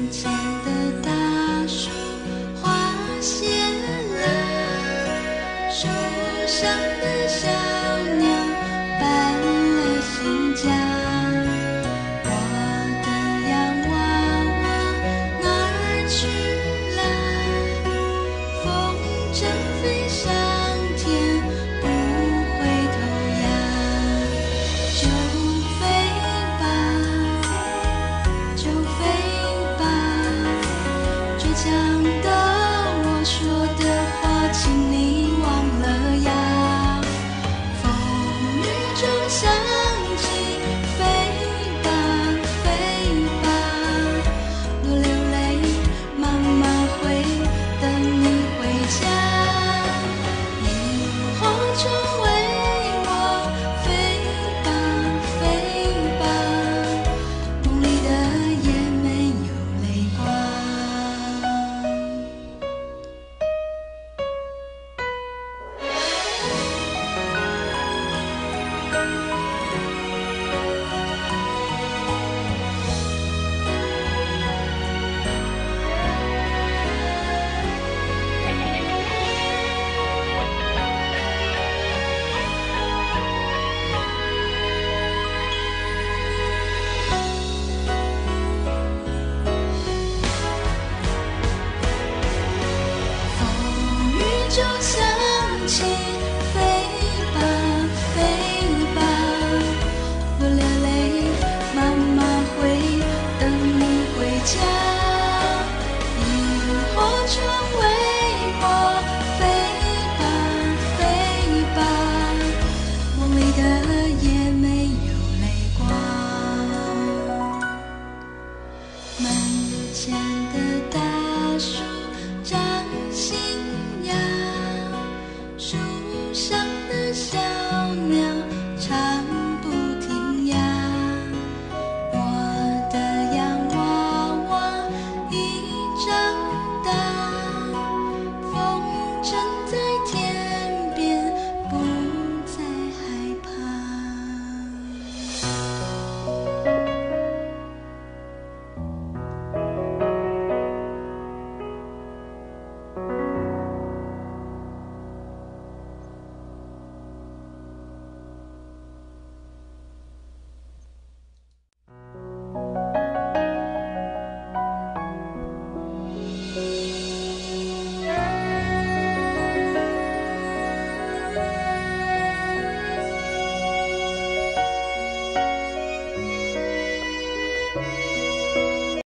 前的大树花谢了，树上的小鸟搬了新家。我的洋娃娃哪儿去了？风筝飞上天，不回头呀。就飞吧，就飞吧，倔强的我说的话，请你忘了呀。风雨中响起，飞吧，飞吧，多流泪，妈妈会等你回家。萤火虫为我飞吧，飞吧，梦里的夜没有泪光。风雨中响起，飞吧，飞吧，多流泪，妈妈会等你回家。萤火虫为我飞吧，飞吧，梦里的夜没有泪光。门前的大树